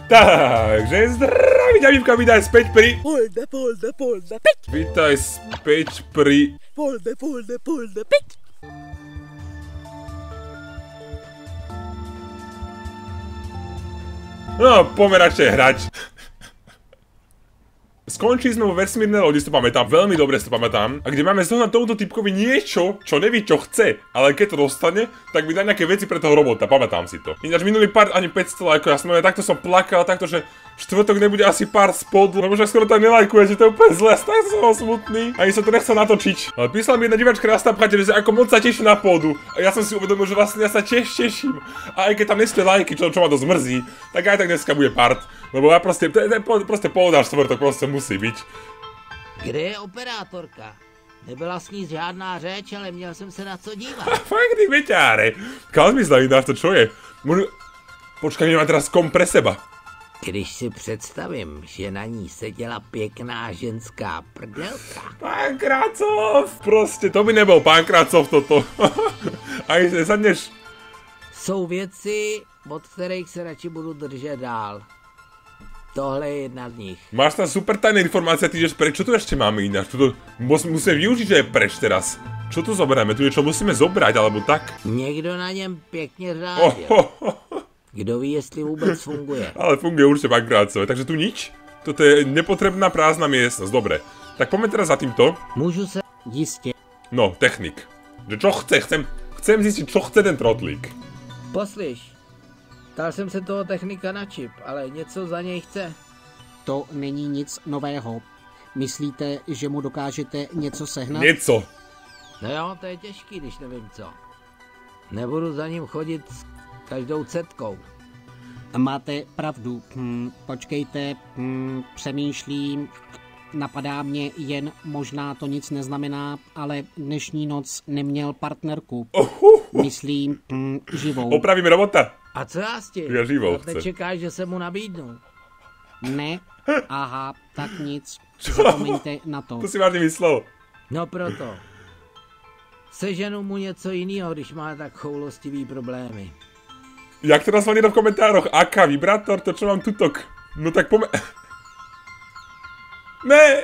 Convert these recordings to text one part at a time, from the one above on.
Takže zdraví, ďavívka, vítaj späť pri... Polda, piť. Vítaj späť pri... Polda, piť. No, poďme radšej hrať. Skončili sme vo vesmírnej lodi, si to pamätám, veľmi dobre si to pamätám. A kde máme zohnať tomuto typkovi niečo, čo neví, čo chce, ale keď to dostane, tak mi dá nejaké veci pre toho robota, pamätám si to. Ináč minulý part ani 500 lajkov, ja som takto som plakal, takto, že štvrtok nebude asi pár spodu, lebo však skoro tak nelajkujete, to je úplne zle, tak som smutný. Ani som to nechcel natočiť. Ale písala mi jedna diváčka na Snapchate, že ako moc sa teší na pódu. A ja som si uvedomil, že vlastne ja sa tiež teším. A aj keď tam neslie lajky, čo ma dosť mrzí, tak aj tak dneska bude part. Lebo ja proste, proste poldáš štvrtok, proste musí byť. Kde je operátorka? Nebyla s ní žádná řeč, ale měl jsem se na co dívat. Fakt, ty beťáre. Kam zmizla ináč, to čo je? Počkaj, nemám teraz kom pre seba. Když si představím, že na ní seděla pěkná ženská prdelka. Pán Kracov! Proste, to by nebol pán Kracov toto. Aj nesadneš. Jsou věci, od kterých se radši budu držet dál. Tohle je jedna z nich. Máš tam super tajné informácie, ty ideš preč, čo tu ešte máme ináč? Tuto musíme využiť, že je preč teraz. Čo tu zoberieme? Tu niečo musíme zobrať, alebo tak? Někdo na něm pěkně řádil. Kdo ví, jestli vůbec funguje. Ale funguje určite pán Kracov, takže tu nič? Toto je nepotrebná prázdna miestnosť, dobre. Tak poďme teraz za týmto. Můžu se jistě. No, technik. Že čo chce? Chcem zistiť, čo chce ten trotlík. Poslyš, ptal jsem se toho technika na čip, ale něco za něj chce. To není nic nového. Myslíte, že mu dokážete něco sehnat? Něco. No jo, to je těžký, když nevím co. Nebudu za ním chodit s každou cetkou. Máte pravdu. Počkejte, přemýšlím. Napadá mě jen, možná to nic neznamená, ale dnešní noc neměl partnerku. Myslím, živou. Opravíme robota. A co já s tím? Já živou chce. Nečekáš, že se mu nabídnu? Ne? Aha, tak nic. Zapomeňte na to. To si vážně myslel. No proto. Seženu mu něco jiného, když má tak choulostivý problémy. Jak to nazval někdo v komentároch? AK, vibrátor, to čo mám tutok. No tak Ne.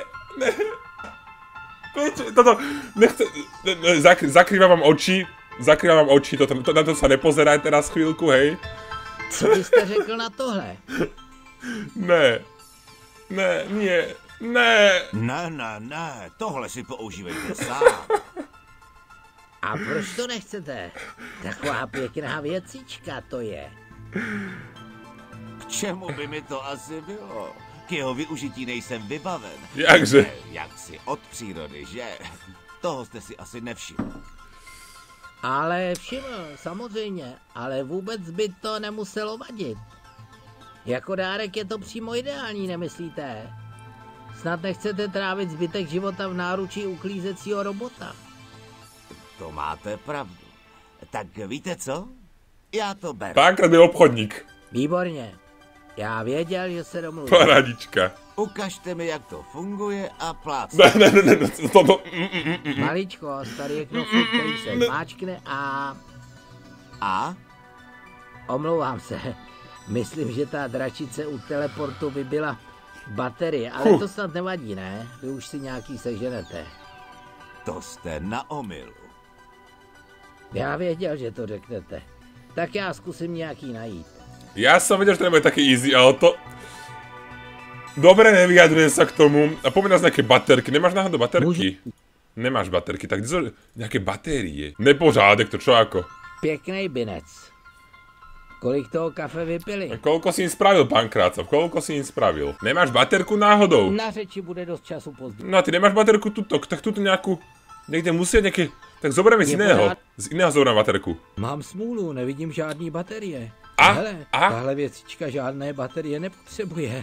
Toto, nechce, zakrývam vám oči, na to sa nepozeraj teraz chvíľku, hej. Co byste řekl na tohle? Ne, Ne, tohle si používejte sám. A proč to nechcete? Taková pěkná věcička to je. K čemu by mi to asi bylo? K jeho využití nejsem vybaven. Jakže? Jaksi od přírody, že? Toho jste si asi nevšiml. Ale všiml, samozřejmě, ale vůbec by to nemuselo vadit. Jako dárek je to přímo ideální, nemyslíte? Snad nechcete trávit zbytek života v náručí uklízecího robota. To máte pravdu. Tak víte co? Já to beru. Pánkrát byl obchodník. Výborně. Já věděl, že se domluví. Paradička. Ukažte mi, jak to funguje a plácne. Ne, to. Maličko, starý knoflík, který se máčkne a... A? Omlouvám se. Myslím, že ta dračice u teleportu vybila baterie, ale to snad nevadí, ne? Vy už si nějaký seženete. To jste na omylu. Já věděl, že to řeknete. Tak já zkusím nějaký najít. Ja som vedel, že to nebude také easy, ale to... Dobre, nevyjadrujem sa k tomu. A poďme nás nejaké baterky. Nemáš náhodou baterky? Nemáš baterky, tak kde sú nejaké batérie? Nepořádek, to čo ako? Pěknej binec. Kolik toho kafe vypili? A koľko si im spravil, pán Krácov? Koľko si im spravil? Nemáš baterku náhodou? Na řeči bude dost času později. No a ty nemáš baterku tuto, tak tuto nejakú... Niekde musia nejaké... Tak zoberieme z iného. Z iného zoberieme baterku. Mám smůlu, nevidím žádný baterie. A? Hele, A? tahle věcička žádné baterie nepotřebuje.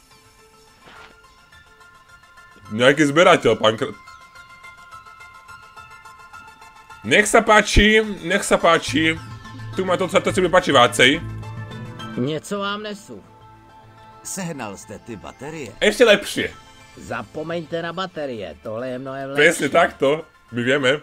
Nejaký zberateľ, pán Krácov. Nech sa páči. Tu ma to si bude páči vácej. Něco vám nesu. Sehnal jste ty baterie? Ešte lepšie. Zapomeňte na baterie, tohle je mnohem lepší. Presne takto, my vieme.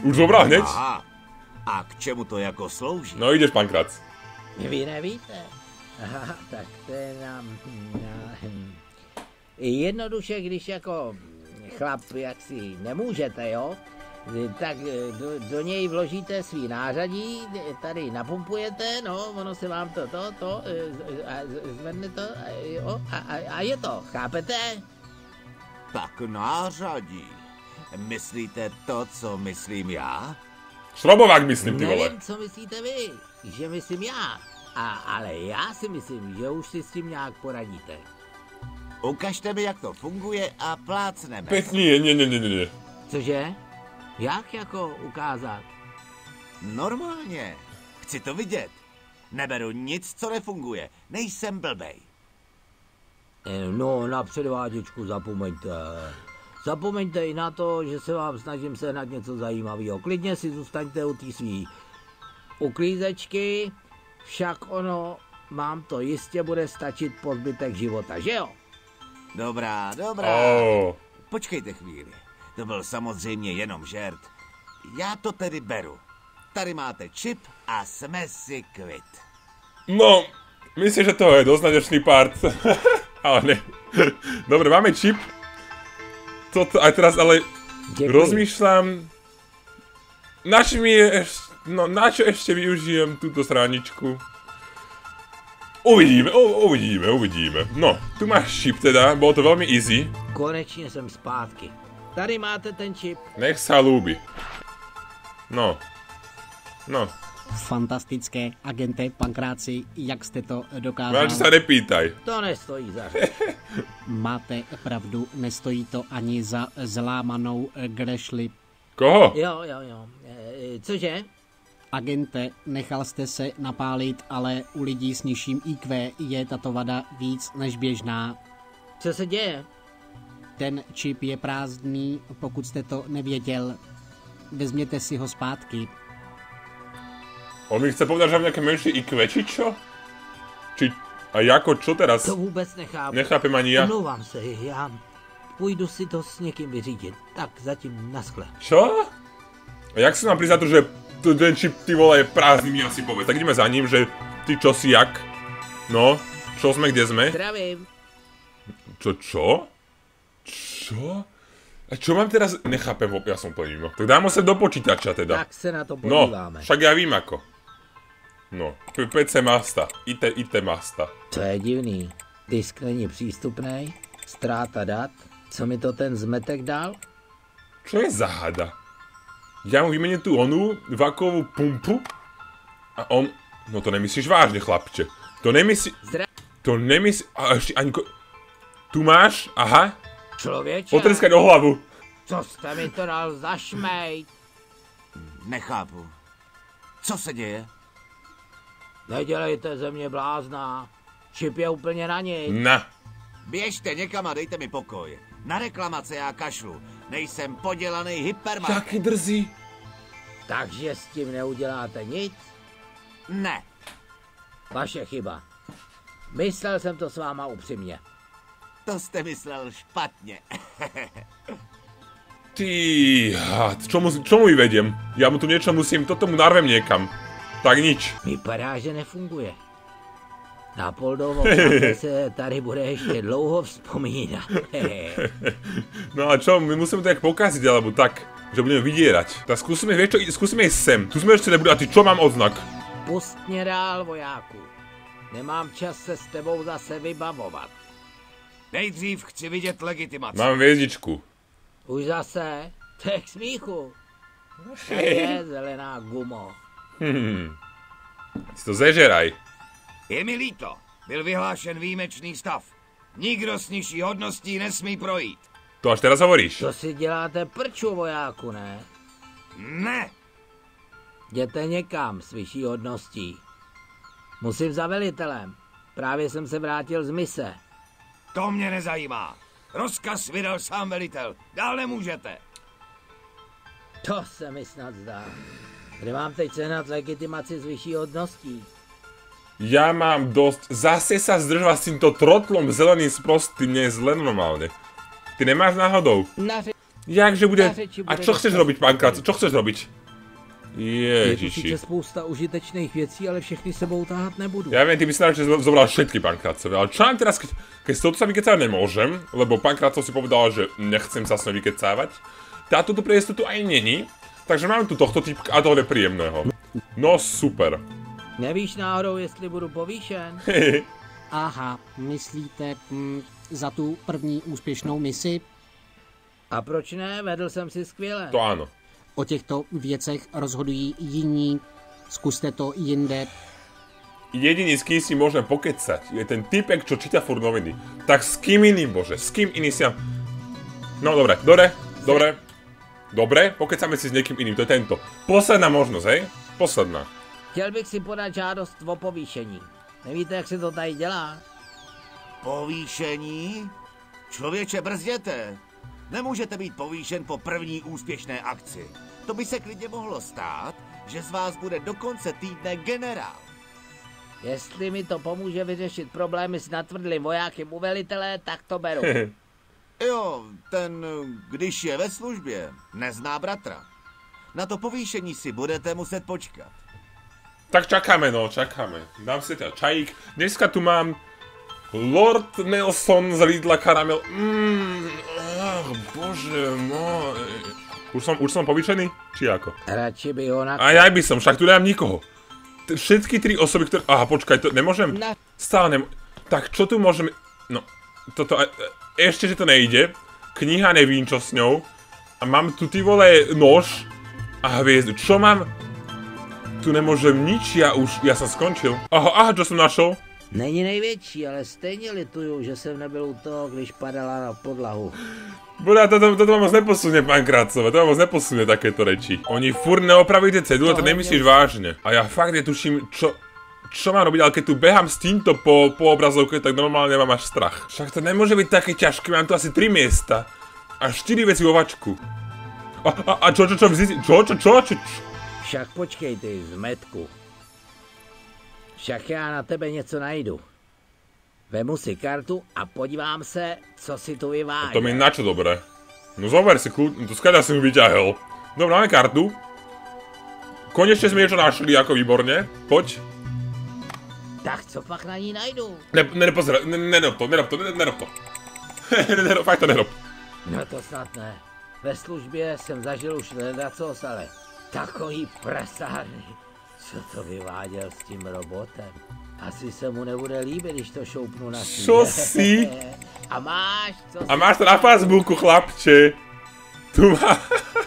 Už zobral hneď? Aha. A k čemu to jako slouží? No ideš, pán Krac. Vy nevíte? Aha, tak to je nám... Jednoduše, když jako chlap jaksi nemůžete, jo? Tak do něj vložíte svý nářadí, tady napumpujete, no, ono se vám to zvedne to a je to, chápete? Tak nářadí. Myslíte to, co myslím já? Šrobovák myslím, ty vole. Nevím, co myslíte vy, že myslím já, ale já si myslím, že už si s tím nějak poradíte. Ukažte mi, jak to funguje a plácneme. Nie. Cože? Jak jako ukázat? Normálně. Chci to vidět. Neberu nic, co nefunguje. Nejsem blbej. No, na předváděčku zapomeňte. Zapomeňte i na to, že se vám snažím sehnat něco zajímavého. Klidně si zůstaňte u té svý uklízečky, však ono vám to jistě bude stačit po zbytek života, že jo? Dobrá. Oh. Počkejte chvíli. To byl samozřejmě jenom žert. Já to tedy beru. Tady máte čip a jsme si kvit. No, myslím, že to je dosť nadečný part. Ale ne. Dobre, máme čip. Toto aj teraz, ale Děkuji. rozmýšľam, na čo ešte využijem túto straničku. Uvidíme. No, tu máš čip teda, bolo to veľmi easy. Konečně jsem zpátky. Tady máte ten čip. Nech sa ľúbi. No. Fantastické, agente Pankráci, jak jste to Máš dokázal. sa nepýtaj. To nestojí za řeč. Máte pravdu, nestojí to ani za zlámanou grešli. Koho? Jo. Cože? Agente, nechal jste se napálit, ale u lidí s nižším IQ je tato vada víc než běžná. Co se děje? Ten čip je prázdný, pokud jste to nevěděl. Vezměte si ho zpátky. On mi chce povedať, že mám nejaké menšie IQ, či čo? A jako, čo teraz? To vůbec nechápu. Nechápem ani ja. Omlouvám se, já půjdu si to s někým vyřídit. Tak zatím naskle. Čo? A jak sa nám priznať to, že ten čip, ty vole, je prázdný, mi asi povedz. Tak ideme za ním, že ty čo si jak? No, čo sme, kde sme? Zdravím. Čo? A čo mám teraz? Nechápem, ja som plný mimo. Tak dám sa do počítača teda. Tak se na to No, podíváme. však ja vím ako. No, PC Masta, IT Masta. To je divný. Disk není přístupný, ztráta dat. Co mi to ten zmetek dal? Čo je za hada? Ja mu vymením tú onu vakovú pumpu a on... No to nemyslíš vážne, chlapče. To nemyslíš... A ešte ani... Tu máš? Aha. Člověče, Potreskať o hlavu. co jste mi to dal za šmejt? Nechápu. Co se děje? Nedělejte ze mě blázna. Čip je úplně na něj. Na. Běžte někam a dejte mi pokoj. Na reklamace já kašlu. Nejsem podělaný hypermarket. Taký drzý. Takže s tím neuděláte nic? Ne. Vaše chyba. Myslel jsem to s váma upřímně. To jste myslel špatně. Ty, čo mu vyvediem? Ja mu tu niečo musím, toto mu narvem niekam. Tak nič. Vypadá, že nefunguje. Na Poldovo se tady bude ještě dlouho vzpomínat. No a čo, my musíme to tak pokaziť, alebo tak, že budeme vydierať. Tak skúsime, vieš čo, skúsime ísť sem. Tu sme ešte nebudú, a ty čo mám odznak? Pust mě dál, vojáku. Nemám čas se s tebou zase vybavovat. Nejdřív chci vidět legitimaci. Mám hviezdičku. Už zase? To je k smíchu. To je zelená gumo. Si to zežeraj. Je mi líto. Byl vyhlášen výjimečný stav. Nikdo s nižší hodností nesmí projít. To až teraz hovoríš. To si děláte prču, vojáku, ne? Ne. Jděte někam s vyšší hodností. Musím za velitelem. Právě jsem se vrátil z mise. To mě nezajímá. Rozkaz vydal sám velitel. Dál nemůžete. To se mi snad zdá. Kde mám teď sehnat legitimaci s vyšší hodností? Ja mám dosť. Zase sa zdržovať s týmto trotlom zeleným sprostým, nie je zle normálne. Ty nemáš náhodou? Jakže bude... Na řeči A bude čo chceš dostat. robiť, pán Krác? Čo chceš robiť? Je tu Ježiši. sice spousta užitečných věcí, ale všechny sebou táhat nebudu. Ja viem, ty by si najradšej zobral všetky, pán Krátcovi, ale čo nám teraz, keď s touto sa vykecávať nemôžem, lebo pán Krátcov si povedal, že nechcem sa s ňou vykecávať, táto tu priesto tu aj není, takže máme tu tohto typka a toho nepríjemného. No super. Nevíš náhodou, jestli budu povýšen? Aha, myslíte za tu první úspěšnou misi? A proč ne? Vedl jsem si skvěle. To áno. O těchto věcech rozhodují jiní. Zkuste to jinde. Jediný, s kým si môžem pokecať, je ten typek, čo číta furt noviny. Tak s kým iným, bože, s kým iným si... No dobre, pokecáme si s niekým iným, to je tento. Posledná možnosť, hej? Posledná. Chtěl bych si podat žádost o povýšení. Nevíte, jak se to tady dělá? Povýšení? Člověče, brzděte. Nemůžete být povýšen po první úspěšné akci. To by se klidně mohlo stát, že z vás bude do konce týdne generál. Jestli mi to pomůže vyřešit problémy s natvrdlým vojákem u velitele, tak to beru. Jo, ten, když je ve službě, nezná bratra. Na to povýšení si budete muset počkat. Tak čakáme, no, čakáme. Dám si teda čajík. Dneska tu mám Lord Nelson z Lidla Karamel. Bože môj. Už som povýšený? Či ako? Radši by ho na... A ja by som, však tu nemám nikoho. Všetky tri osoby, ktoré... Aha, počkaj, to nemôžem? Stále nemôžem. Tak čo tu môžeme... No, toto... Ešte, že to nejde. Kniha nevím, čo s ňou. A mám tu ty vole nož a hviezdu. Čo mám? Tu nemôžem nič, ja som skončil. Aha, čo som našel? Není největší, ale stejně lituju, že jsem nebyl u toho, když padala na podlahu. Boda, toto ma moc neposunie, pán Krácové, to ma moc neposunie takéto reči. Oni furt neopraví tie cedule, to nemyslíš vážne. A ja fakt netuším, čo mám robiť, ale keď tu behám s týmto po obrazovke, tak normálne mám až strach. Však to nemôže byť také ťažké, mám tu asi 3 miesta. A 4 veci vo vačku. A čo, Však počkej ty, zmetku. Však já na tebe něco najdu. Vemu si kartu a podívám se, co si tu vyváží. To mi na čo dobré? No zober si kľud, to skáďa som ju vyťahol. Dobre, máme kartu. Konečne sme niečo našli, ako výborne. Poď. Tak co pak na ní najdu? Nepozeraj, nerob to. Fakt to nerob. No to snad ne. Ve službě jsem zažil už ledacos, ale takový prasárny. Co to vyváděl s tím robotem? Asi se mu nebude líbit, když to šoupnu na síť. Čo si? A máš, co si? A máš to na Facebooku, chlapče. Tu má...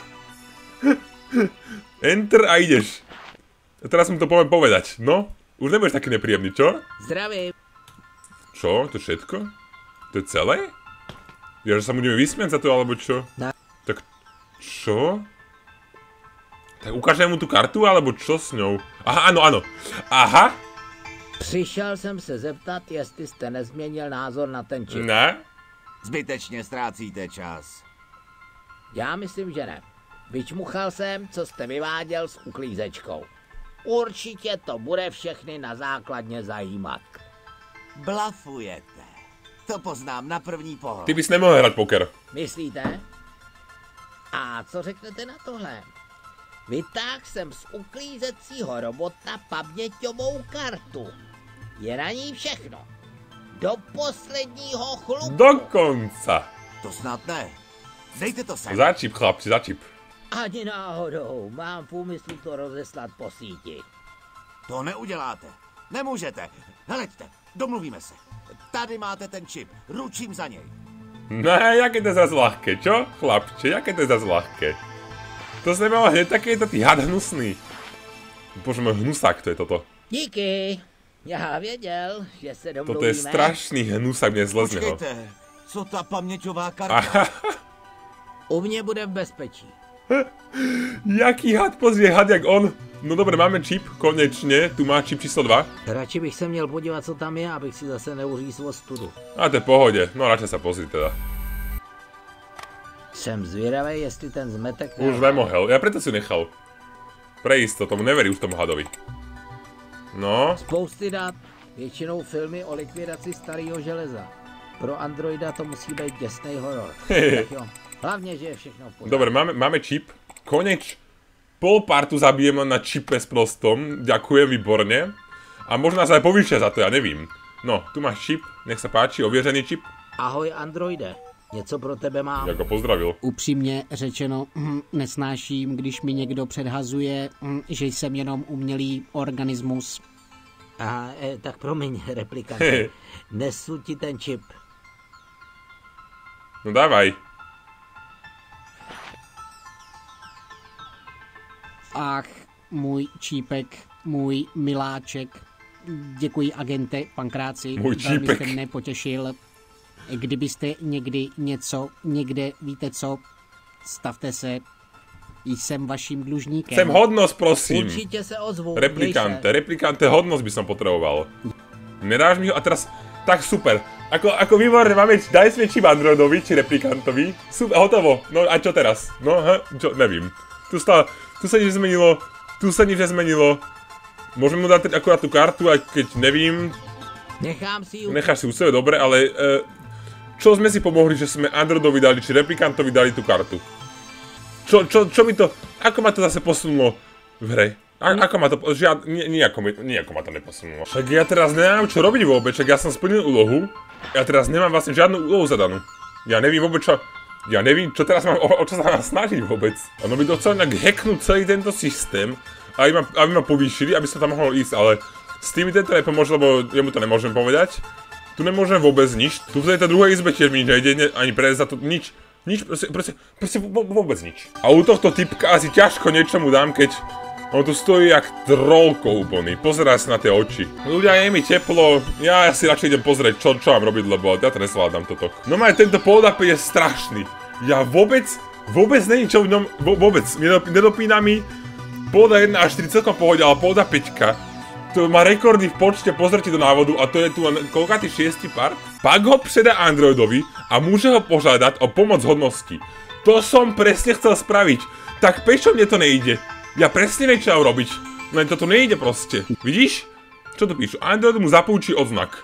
Enter a ideš. A teraz mu to poviem povedať. No, už nebudeš taký nepríjemný, čo? Zdravím. Čo? To všetko? To je celé? Ja, že sa budeme vysmiať za to, alebo čo? Ne. Tak čo? Tak ukážem mu tu kartu, alebo čo s ňou? Aha, áno. Aha. Přišel jsem se zeptat, jestli jste nezměnil názor na ten čip. Ne? Zbytečně ztrácíte čas. Já myslím, že ne. Vyčmuchal jsem, co jste vyváděl s uklízečkou. Určitě to bude všechny na základně zajímat. Blafujete. To poznám na první pohled. Ty bys nemohl hrať poker. Myslíte? A co řeknete na tohle? Vytáhl jsem z uklízecího robota paměťovou kartu. Je na ní všechno. Do posledního chlupu. Dokonca. To snad ne. Dejte to sem. Začip, chlapci, začip. Ani náhodou. Mám v úmyslu to rozeslat po síti. To neuděláte. Nemůžete. Heleďte, domluvíme se. Tady máte ten čip. Ručím za něj. Ne, jaké to je zase ľahké, čo? Chlapče, jaké to je zase ľahké? To si nemal hneď takýto ty had hnusný. Bože môj, hnusák to je toto. Díky. Já věděl, že se domluvíme. Toto je strašný hnusák, mne zle z neho. Počkejte, co ta paměťová karta? U mě bude v bezpečí. Jaký had, pozrie had jak on. No dobre, máme čip, konečne. Tu má čip číslo 2. Radši bych se měl podívat, co tam je, abych si zase neuřízl ostudu. A to je v pohode, no radšej sa pozri teda. Jsem zvědavý, jestli ten zmetek... Už nemohel, ja preto si nechal. Pre istotu, tomu neverí už tomu hadovi. No. Spousty dat, většinou filmy o likvidaci starého železa. Pro androida to musí být děsnej horor. Tak jo, Hlavně, že je všechno v pořádku. Dobre, máme čip. Koneč. Pol partu zabijeme na čipe s prostom. Ďakujem, výborne. A možná sa aj povýšia za to, ja nevím. No, tu máš čip, nech sa páči, ověřený čip. Ahoj Androide, něco pro tebe mám. Jak ho pozdravil. Upřímně řečeno, nesnáším, když mi někdo předhazuje, že jsem jenom umělý organismus. Tak promiň, replikant. Nesu ti ten čip. No dávaj. Ach, můj čípek, můj miláček. Děkuji, agente Pankráci. Můj čípek. Velmi jste mne potěšil. Kdybyste někdy něco, někde, víte co, stavte se. Jsem vaším dlužníkem. Chcem hodnosť, prosím. Určitě se ozvu. Replikante, hodnosť by som potreboval. Nedáš mi ho? A teraz, tak super. Ako výborne, daj sme čip Androidovi, či replikantovi. Super, hotovo. No a čo teraz? No, čo, nevím. Tu sa nič nezmenilo. Môžem mu dať akurát tú kartu, aj keď nevím. Nechám si ju. Necháš si u sebe, dobre, ale čo sme si pomohli, že sme Androidovi dali, či replikantovi dali tú kartu? Čo mi to, ako ma to zase posunulo v hre? Ako ma to, nijako ma to neposunulo. Však ja teraz nemám čo robiť vôbec, však ja som splnil úlohu. Ja teraz nemám vlastne žiadnu úlohu zadanú. Ja nevím vôbec čo, teraz mám, o čo sa mám snažiť vôbec. Ono by to chcelo nejak hacknúť celý tento systém, aby ma povýšili, aby sa tam mohlo ísť, ale s tými tento nepomôže, lebo jemu to nemôžem povedať. Tu nemôžem vôbec nič, tu v tejto druhej izbe tiež mi nič nejde, ani prejsť za to, nič, proste vôbec nič. A u tohto typka asi ťažko niečomu dám, keď on tu stojí jak trollko úplný, pozeraj sa na tie oči. Ľudia, je mi teplo, ja si radšej idem pozrieť, čo mám robiť, lebo ja to nesvládam toto. No aj tento hold-up je strašný. Ja vôbec není čo v ňom, vôbec, nedopína mi. Polda 1 až 4 celkom pohode, ale polda 5 to má rekordy v počte pozretí do návodu a to je tu len koľkátý 6. part. Pak ho predá Androidovi a môže ho požiadať o pomoc hodnosti. To som presne chcel spraviť. Tak prečo mne to nejde? Ja presne viem, čo mám robiť. Len toto nejde proste. Vidíš? Čo tu píšu? Android mu zapúči odznak.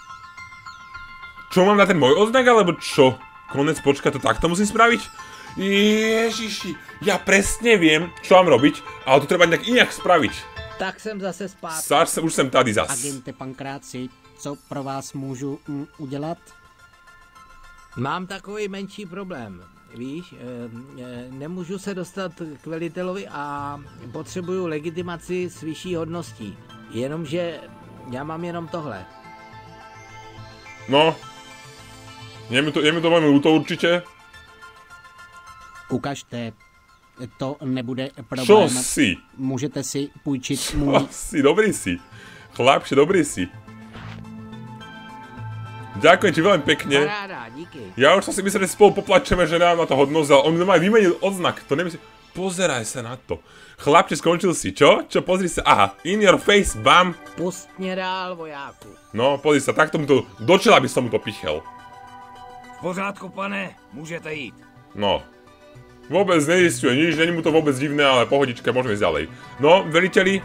Čo mám na ten môj odznak, alebo čo? Konec, počka, to takto musím spraviť? Ježiši, ja presne viem, čo mám robiť, ale to treba nejak inak spraviť. Tak jsem zase zpátky. Už jsem tady zas. Agente Pankráci, co pro vás můžu udělat? Mám takový menší problém. Víš, nemůžu se dostat k velitelovi a potřebuju legitimaci s vyšší hodností. Jenomže já mám jenom tohle. No, je mi to velmi ľúto určite. Ukažte. To nebude problém. Čo si? Můžete si půjčit můj... Dobrý si. Chlapče, dobrý si. Ďakujem ti veľmi pekne. Paráda, díky. Ja už som si myslel, že spolu poplačeme, že nám na to hodnosť, ale on mi vymenil odznak, to nemyslím. Pozeraj sa na to. Chlapče, skončil si, čo? Čo, pozri sa, aha, in your face, bam. Pust mě dál, vojáku. No, pozri sa, takto mu to, do čela by som mu to pichel. V pořádku, pane, můžete jít. No. Vôbec nezistuje nič, není mu to vôbec divné, ale pohodička, môžeme ísť ďalej. No, veliteľi.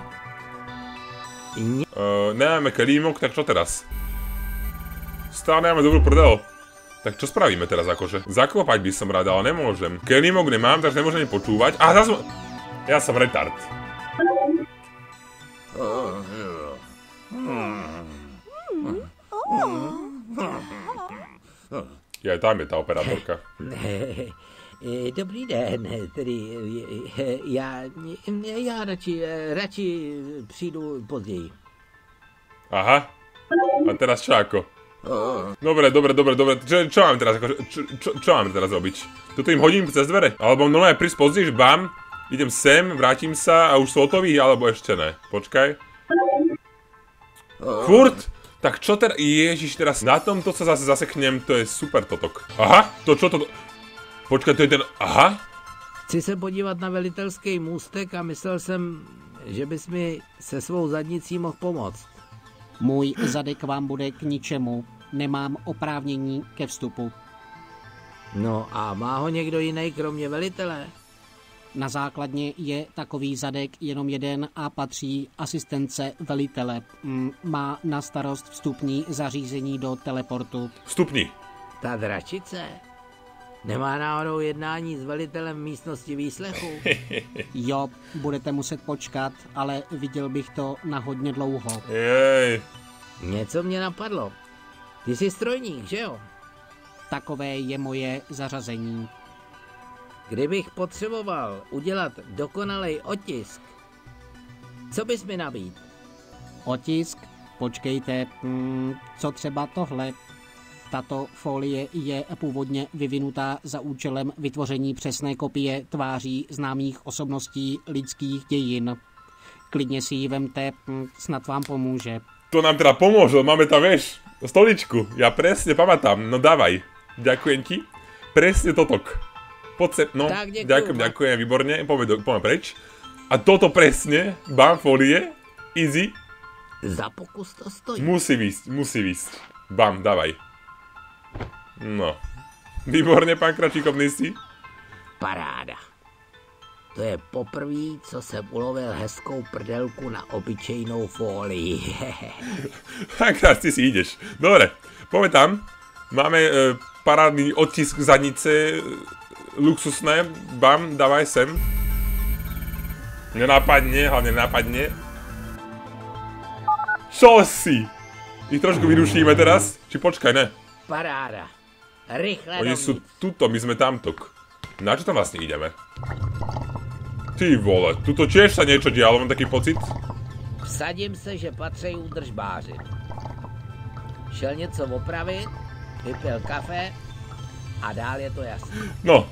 Nemáme kelímok, tak čo teraz? Stále nemáme dobrú prdel. Tak čo spravíme teraz akože? Zakopať by som rád, ale nemôžem. Kelímok nemám, takže nemôžem počúvať. A zase... Ja som retard. Ja, tam je tá operátorka. Dobrý den, tedy já radši přijdu později. Aha. A teraz čo ako? Dobre. Čo mám teraz akože, čo mám teraz robiť? Toto im hodím cez dvere? Alebo normálne prísť později, bam, idem sem, vrátim sa a už sú hotoví, alebo ešte ne? Počkaj. Furt? Tak čo teraz? Ježiš, teraz na tomto sa zase zaseknem, to je super totok. Aha, to čo to... Počkaj, to je ten... Aha? Chci se podívat na velitelský můstek a myslel jsem, že bys mi se svou zadnicí mohl pomoct. Můj zadek vám bude k ničemu. Nemám oprávnění ke vstupu. No a má ho někdo jiný kromě velitele? Na základně je takový zadek jenom jeden a patří asistence velitele. Má na starost vstupní zařízení do teleportu. Vstupní. Ta dračice? Nemá náhodou jednání s velitelem místnosti výslechu? Jo, budete muset počkat, ale viděl bych to na hodně dlouho. Jej. Něco mě napadlo. Ty jsi strojník, že jo? Takové je moje zařazení. Kdybych potřeboval udělat dokonalej otisk, co bys mi nabídl? Otisk? Počkejte, co třeba tohle? Tato folie je původně vyvinutá za účelem vytvoření přesné kopie tváří známých osobností lidských dějin. Klidně si ji vemte, snad vám pomůže. To nám teda pomôže, máme tam, vieš, stoličku. Ja presne pamätám, no dávaj. Ďakujem ti. Presne totok. Poď sem, no, Tak, ďakujem, ďakujem, výborne, poďme preč. A toto presne, bam, folie, easy, Za pokus to stojí. musí výsť. Bam, dávaj. No. Výborne, pán Kračíkovný si. Paráda. To je poprvé, co jsem ulovil hezkou prdelku na obyčejnou fólii. Pán Krač, ty si ideš. Dobre, poďme tam. Máme parádny odtisk zadnice, luxusné. Bam, dávaj sem. Nenápadne, hlavne nenápadne. Čo si? Ich trošku vyrušíme teraz? Či počkaj, ne? Paráda. Rychle Oni sú dovnitř. tuto, my sme tamtok. Na čo tam vlastne ideme? Ty vole, tuto tiež sa niečo dialo, mám taký pocit. Vsadím se, že patří údržbáři. Šel něco opravit, vypil kafe a dál je to jasné. No,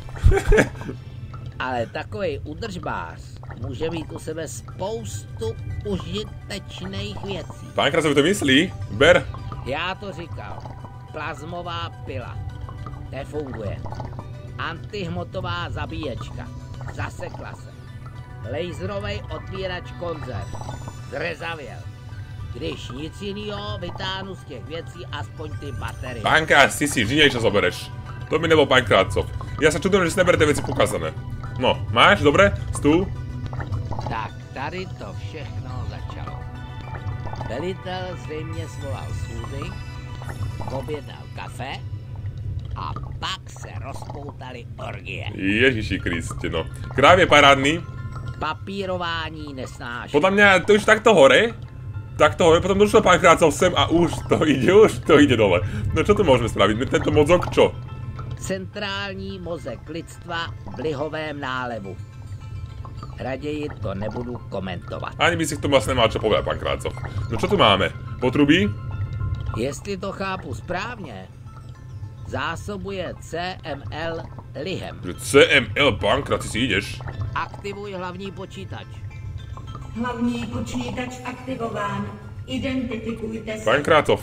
Ale takový údržbář může mít u sebe spoustu užitečných věcí. pán Kracovi to myslí? Ber. Já to říkal. Plazmová pila. Nefunguje. Antihmotová zabíječka. Zasekla se. Laserovej otvírač konzerv. Zrezavěl. Když nic jinýho, vytáhnu z těch věcí aspoň ty baterie. Pán Krác, ty si vždy niečo zobereš. To mi nebol pán Krácov. Ja sa čudujem, že si neberete veci pokazané. No, máš? Dobre? Stůl? Tak, tady to všechno začalo. Velitel zřejmě svolal schůzi, objednal kafe a pak se rozpoutaly orgie. Ježiši Kriste, no. Kráv je parádny. Papírování nesnáší. Podľa mňa to už takto hore, potom došlo pán Krácov sem a už to ide dole. No čo tu môžeme spraviť? Tento mozog čo? Centrální mozek lidstva v lihovém nálevu. Raději to nebudu komentovat. Ani by si k tomu asi nemal čo povedať, pán Krácov. No čo tu máme? Potrubí? Jestli to chápu správně, zásobuje CML lihem. CML, pán Krác, ty si ideš. Aktivuj hlavní počítač. Hlavní počítač aktivován. Identifikujte se. Pán Krácov.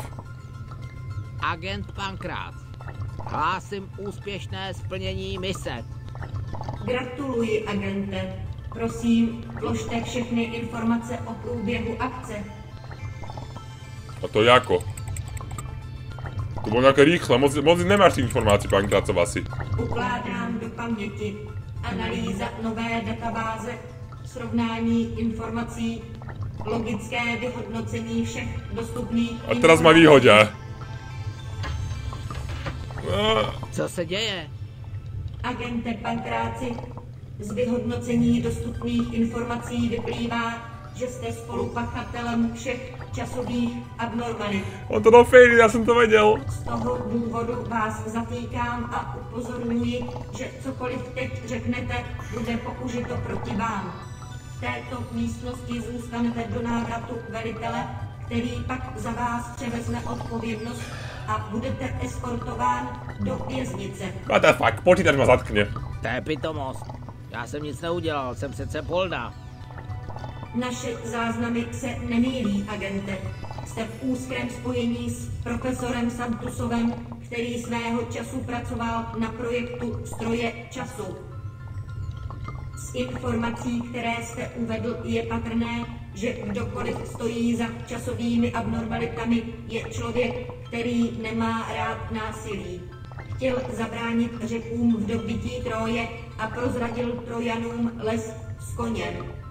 Agent Pankrác. Hlásím úspěšné splnění mise. Gratuluji, agente. Prosím, vložte všechny informace o průběhu akce. A to jako? To bolo nejaké rýchle, moc nemáš tých informácií, pán Krácov, asi. Ukládám do paměti. Analýza nové databáze. Srovnání informací. Logické vyhodnocení všech dostupných A teraz ma vyhodia. Co se děje? Agente Pankráci, z vyhodnocení dostupných informací vyplývá, že jste spolupachatelem všech časových abnormalit. On to dal fejli, ja som to vedel. Z toho důvodu vás zatýkám a upozorňuji, že cokoliv teď řeknete, bude použito proti vám. V této místnosti zůstanete do návratu velitele, který pak za vás převezme odpovědnost a budete eskortován do věznice. What the fuck, počítač ma zatkne. To je pitomost. Já jsem nic neudělal, jsem přece Polda. Naše záznamy se nemýlí, agente. Jste v úzkém spojení s profesorem Santusovem, který svého času pracoval na projektu Stroje času. Z informací, které jste uvedl, je patrné, že kdokoliv stojí za časovými abnormalitami, je člověk, který nemá rád násilí. Chtěl zabránit Řekům v dobytí Troje a prozradil Trojanům les s koněm.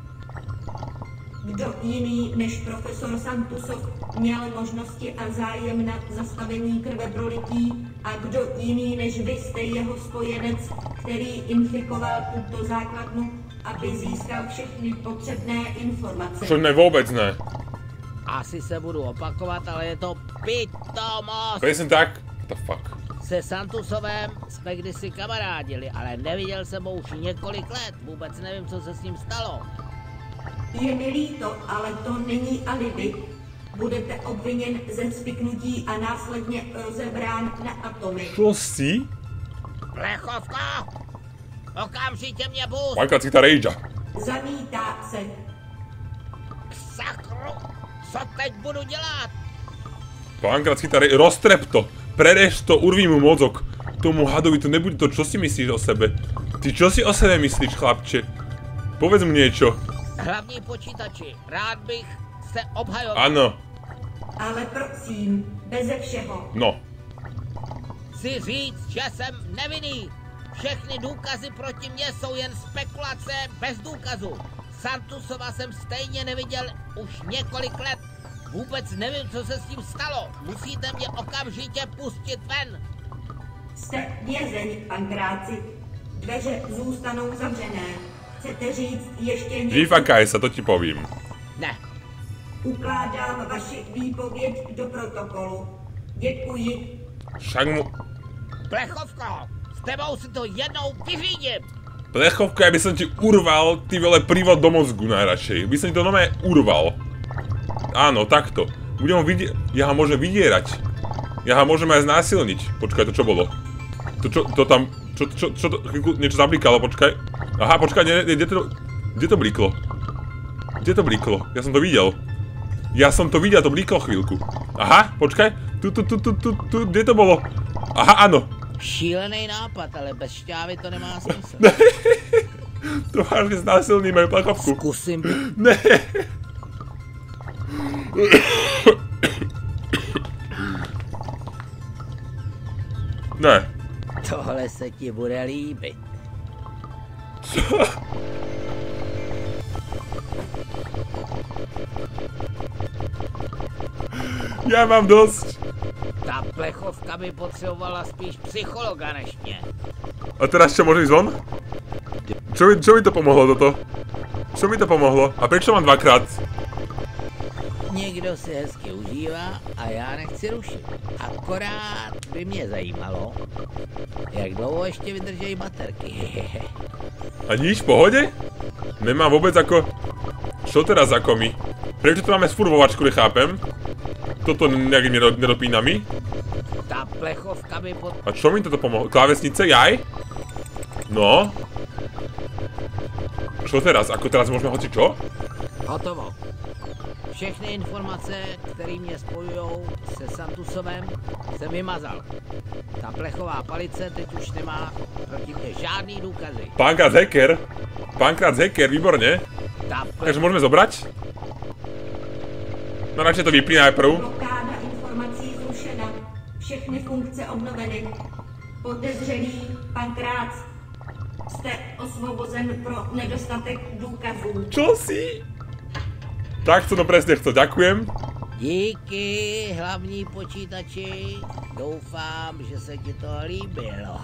Kdo jiný než profesor Santusov měl možnosti a zájem na zastavení krveprolití A kdo jiný než vy jste jeho spojenec, který infikoval tuto základnu, aby získal všechny potřebné informace? Čo ne, vôbec ne. Asi se budu opakovat, ale je to pitomost. Presne tak. What the fuck. Se Santusovem jsme kdysi kamarádili, ale neviděl jsem ho už několik let. Vůbec nevím, co se s ním stalo. Je mi líto, ale to není alibi. Budete obviněn ze spiknutí a následně rozebrán na atomy. Čo si? Plechovko! Okamžitě mě pust! Pánkrát si tá rage. Zamítá se. Sakru! Co teď budu dělat? Pánkrát si tá rage. Roztrep to. Prerež to, urví mu mozog. Tomu hadovi to nebude to, čo si myslíš o sebe? Ty čo si o sebe myslíš, chlapče? Povedz mu niečo. Hlavní počítači, rád bych se obhajoval. Áno. Ale prosím, beze všeho. No. Chci říct, že jsem nevinný. Všechny důkazy proti mně jsou jen spekulace bez důkazu. Santusova jsem stejně neviděl už několik let. Vůbec nevím, co se s tím stalo. Musíte mě okamžitě pustit ven. Jste vězeň, Pankráci. Dveře zůstanou zavřené. Chcete říct ještě něco? Vyfakaj sa, to ti povím. Ne. Ukládám vaši výpověď do protokolu. Děkuji. Však mu... Plechovko, s tebou si to jednou vyřídím. Plechovko, ja by som ti urval, ty vole, prívod do mozgu najradšej. By som ti to normálne urval. Áno, takto. Budem ho ja ho môžem vydierať. Ja ho môžem aj znásilniť. Počkaj, to čo bolo? To tam... Čo to... Niečo zablikalo, počkaj. Aha, počkaj, kde to bliklo? Kde to bliklo? Ja som to videl. Ja som to videl, to bliklo chvíľku. Aha, počkaj. Tu, kde to bolo? Aha, áno. Šílený nápad, ale bez šťávy to nemá smysl. To vážne znásilníme, Plechovku. Zkusím. Ne. Ne. Tohle se ti bude líbit. Co? Ja mám dosť. Ta plechovka by potřebovala spíš psychologa než mě. A teraz čo, môžem ísť von? Čo mi to pomohlo toto? Čo mi to pomohlo? A prečo mám dvakrát? Někdo si hezky užívá a já nechci rušit. Akorát by mě zajímalo, jak dlouho ještě vydrží baterky. A nič, v pohode? Nemám vôbec ako... Čo teraz ako mi? Prečo to máme sfurvovačku, nechápem? Toto nejakým nedopínami? Ta plechovka by A čo mi toto pomohlo? Klávesnice, jaj? No? Čo teraz? Ako teraz môžeme hoci čo? Hotovo. Všechny informace, které mě spojujou se Santusovem, jsem vymazal. Ta plechová palice teď už nemá proti mě žádný důkazy. Pánkrát hacker? Pánkrát hacker, výborne. Takže môžeme zobrať? No radšej to vypni najprv. Blokáda informací zrušena. Všechny funkce obnoveny. Podezřelý Pankrác. Jste osvobozen pro nedostatek důkazů. Čo si? Tak to presne chcel, ďakujem. Díky, hlavní počítači. Doufám, že se ti to líbilo.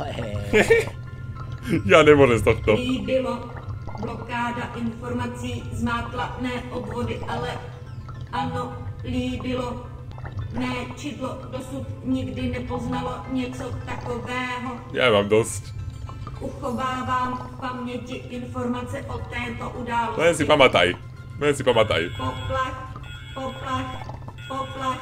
Ja nemôžem z tohto. Líbilo. Blokáda informací zmátla ne obvody, ale ano, líbilo. Mé čidlo dosud nikdy nepoznalo něco takového. Ja mám dosť. Uchovávám v paměti informace o této události. Len si pamataj. Len si pamataj. Poplach, poplach, poplach.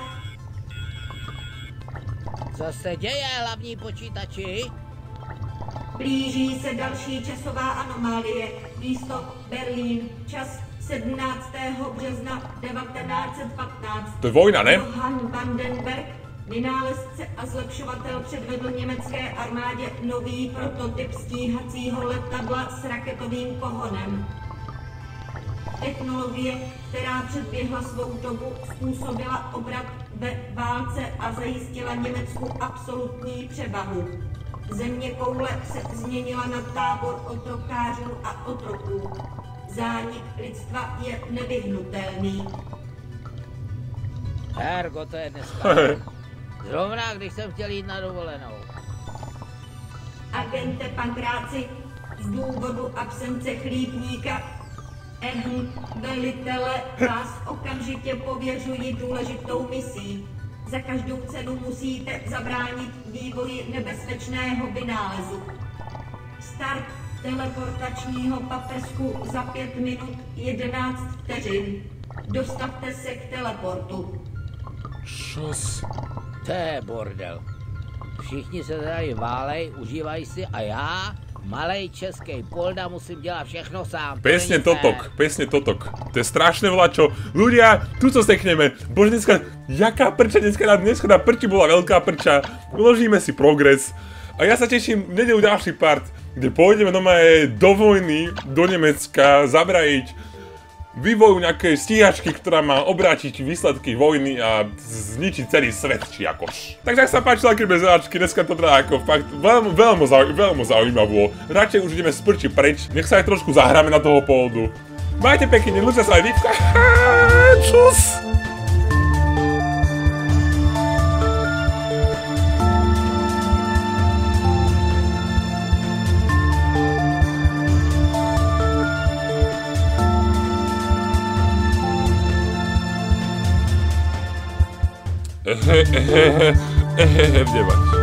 Co se děje, hlavní počítači? Blíží se další časová anomálie. Místo Berlín. Čas 17. března 1915. To je vojna, ne? Johann Vandenberg, vynálezce a zlepšovatel, předvedl německé armádě nový prototyp stíhacího letadla s raketovým pohonem. Technologie, která předběhla svou dobu, způsobila obrat ve válce a zajistila Německu absolutní převahu. Země koule se změnila na tábor otrokářů a otroků. Zánik lidstva je nevyhnutelný. Ergo, to je dneska. Zrovna, když jsem chtěl jít na dovolenou. Agente Pankráci, z důvodu absence chlípníka, velitele vás okamžitě pověřuji důležitou misí. Za každou cenu musíte zabránit vývoji nebezpečného vynálezu. Start teleportačního paprsku za 5 minut 11 vteřin. Dostavte se k teleportu. Šos. To je bordel. Všichni se tady válej, užívají si a já, malej český polda, musím dělat všechno sám. Presne totok. To je strašné volačo. Ľudia, tu co sekneme. Bože, jaká prča dneska na prči bola veľká prča. Uložíme si progres. A ja sa teším v nedeľu ďalší part, kde pôjdeme normálne do vojny, do Nemecka, zabrajiť vývoju nejakej stíhačky, ktorá má obrátiť výsledky vojny a zničiť celý svet, či akož. Takže ak sa páči také bezáčky, dneska to teda ako fakt veľmi zaujímavo. Radšej už ideme z prči preč, nech sa aj trošku zahráme na toho poldu. Majte pekne, ľudia sa aj Vipka. Čus! Vdevať.